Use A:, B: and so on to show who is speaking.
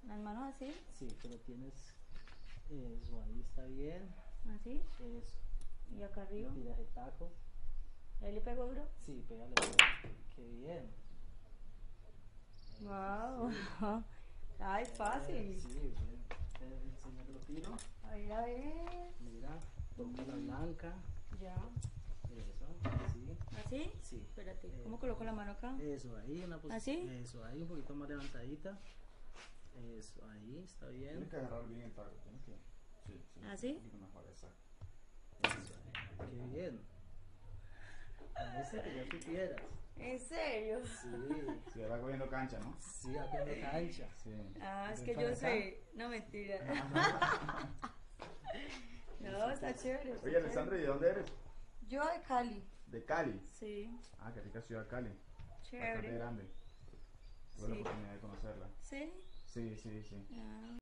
A: Las manos así,
B: Sí, pero tienes eso, ahí está bien.
A: así.
B: Eso.
A: Y acá arriba.
B: Tira el taco.
A: Ahí le pego duro.
B: Sí, pégale. Qué bien.
A: Wow.
B: Sí.
A: Ay, fácil.
B: Sí, bien. Enseñar lo tiro.
A: A ver.
B: Mira, toca la blanca.
A: Ya.
B: Eso, así.
A: ¿Así?
B: Sí.
A: Espérate, ¿cómo coloco la mano acá?
B: Eso, ahí, una
A: ¿Así?
B: Eso, ahí, un poquito más levantadita. Eso, ahí, está bien.
C: Tienes que agarrar bien el taco, tienes que... Sí, sí.
A: ¿Así?
C: Un poquito mejor, exacto.
B: Eso, qué bien. Parece que ya supieras.
A: ¿En serio?
B: Sí,
C: Sí, ahora cogiendo cancha, ¿no?
B: sí, acá en la cancha.
C: Sí.
A: Ah, es
B: Ven
A: que
B: para
A: yo
B: acá.
A: sé. No, mentira. No, está chévere. está
C: Oye, Alessandra, ¿y de dónde eres?
A: Yo de Cali.
C: De Cali.
A: Sí,
C: Ah, qué rica ciudad Cali. Bastante
A: chévere.
C: grande. Tuve la
A: Sí.
C: oportunidad de conocerla.
A: ¿Sí?
C: Sí, sí, sí.
A: Ah.